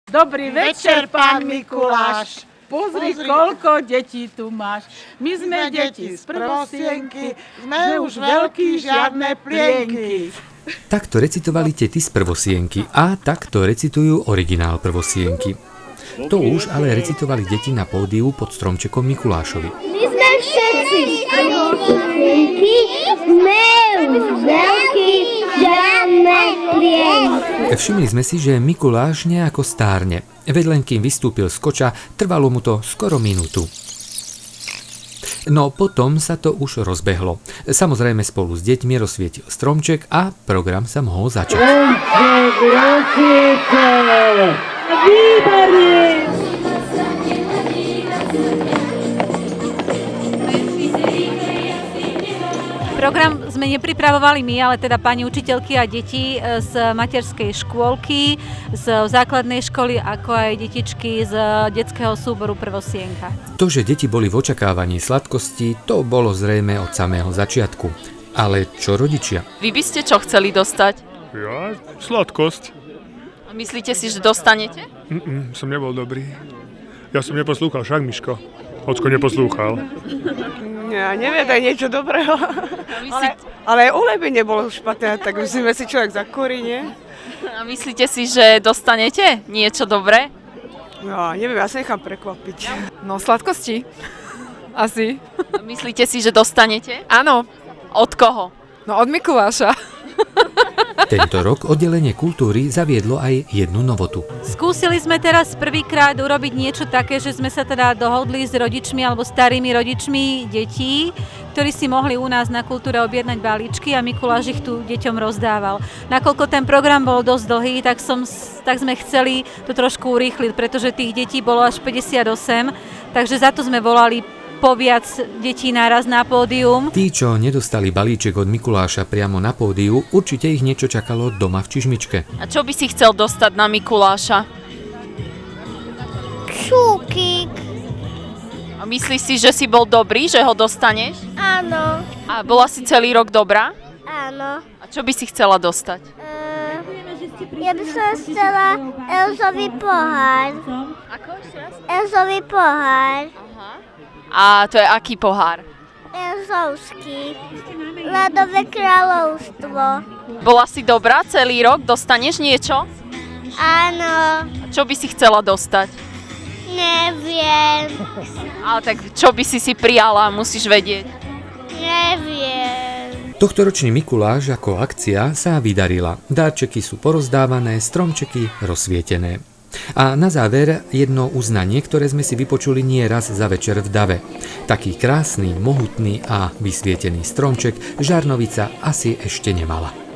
Dobrý večer, pán Mikuláš. Pozri, koľko detí tu máš. My sme deti z prvosienky, sme už veľkí, žiadne plienky. Takto recitovali tety z prvosienky a takto recitujú originál prvosienky. To už ale recitovali deti na pódiu pod stromčekom Mikulášovi. My sme všetci z prvosienky, sme už veľkí, žiadne plienky. Všimli sme si, že Mikuláš nejako stárne. Veď len kým vystúpil z koča, trvalo mu to skoro minútu. No potom sa to už rozbehlo. Samozrejme spolu s deťmi rozsvietil stromček a program sa mohol začať. Program sme nepripravovali my, ale teda pani učiteľky a deti z materskej škôlky, z základnej školy, ako aj detičky z detského súboru Prvosienka. To, že deti boli v očakávaní sladkosti, to bolo zrejme od samého začiatku. Ale čo rodičia? Vy by ste čo chceli dostať? Ja? Sladkosť. A myslíte si, že dostanete? Som nebol dobrý. Ja som neposlúchal, však Miško. Ocko neposlúchal. Ja neviem, to je niečo dobrého. Ale ulebenie nebolo špatné, tak musíme si človek zakorí, nie? A myslíte si, že dostanete niečo dobré? Ja neviem, ja sa nechám prekvapiť. No, sladkosti. Asi. A myslíte si, že dostanete? Áno. Od koho? No, od Mikuláša. Tento rok oddelenie kultúry zaviedlo aj jednu novotu. Skúsili sme teraz prvýkrát urobiť niečo také, že sme sa teda dohodli s rodičmi alebo starými rodičmi detí, ktorí si mohli u nás na kultúre objednať balíčky a Mikuláš ich tu deťom rozdával. Nakoľko ten program bol dosť dlhý, tak sme chceli to trošku urýchliť, pretože tých detí bolo až 58, takže za to sme volali poviac detí naraz na pódium. Tí, čo nedostali balíček od Mikuláša priamo na pódiu, určite ich niečo čakalo doma v čižmičke. A čo by si chcel dostať na Mikuláša? Šúkik. A myslíš si, že si bol dobrý, že ho dostaneš? Áno. A bola si celý rok dobrá? Áno. A čo by si chcela dostať? Ja by som chcela Elzový pohár. Ako ešte raz? Elzový pohár. A to je aký pohár? Elzovský. Ľadové kráľovstvo. Bola si dobrá celý rok? Dostaneš niečo? Áno. A čo by si chcela dostať? Neviem. Ale tak čo by si prijala, musíš vedieť. Neviem. Tohtoročný Mikuláš ako akcia sa vydarila. Darčeky sú porozdávané, stromčeky rozsvietené. A na záver jedno uznanie, ktoré sme si vypočuli nie raz za večer v Dave. Taký krásny, mohutný a vysvietený stromček Žarnovica asi ešte nemala.